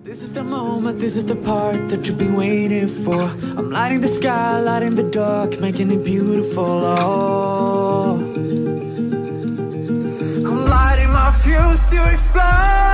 This is the moment, this is the part that you've been waiting for. I'm lighting the sky, lighting the dark, making it beautiful, oh. I'm lighting my fuse to explode.